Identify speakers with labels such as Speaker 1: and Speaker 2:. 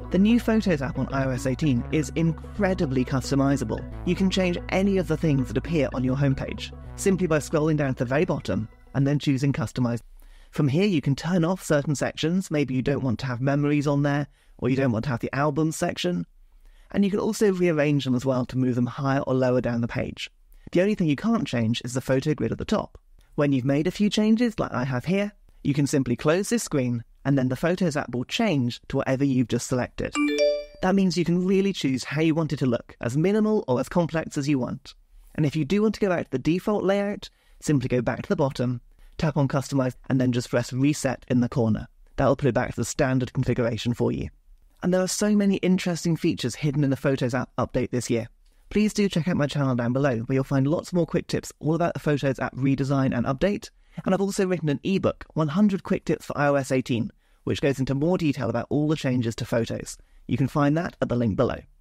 Speaker 1: The new Photos app on iOS 18 is incredibly customizable. You can change any of the things that appear on your homepage, simply by scrolling down to the very bottom and then choosing Customise. From here you can turn off certain sections, maybe you don't want to have memories on there, or you don't want to have the albums section. And you can also rearrange them as well to move them higher or lower down the page. The only thing you can't change is the photo grid at the top. When you've made a few changes, like I have here, you can simply close this screen and then the Photos app will change to whatever you've just selected. That means you can really choose how you want it to look, as minimal or as complex as you want. And if you do want to go back to the default layout, simply go back to the bottom, tap on Customise, and then just press Reset in the corner. That'll put it back to the standard configuration for you. And there are so many interesting features hidden in the Photos app update this year. Please do check out my channel down below, where you'll find lots more quick tips all about the Photos app redesign and update. And I've also written an ebook, 100 Quick Tips for iOS 18, which goes into more detail about all the changes to Photos. You can find that at the link below.